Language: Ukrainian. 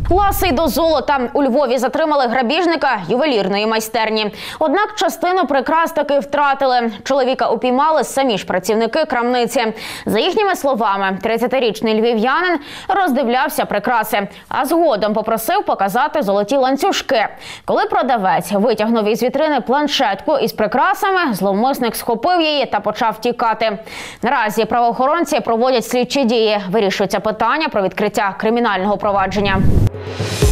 Ласий до золота. У Львові затримали грабіжника ювелірної майстерні. Однак частину прикрас таки втратили. Чоловіка упіймали самі ж працівники крамниці. За їхніми словами, 30-річний львів'янин роздивлявся прикраси, а згодом попросив показати золоті ланцюжки. Коли продавець витягнув із вітрини планшетку із прикрасами, зловмисник схопив її та почав тікати. Наразі правоохоронці проводять слідчі дії. Вирішується питання про відкриття кримінального провадження.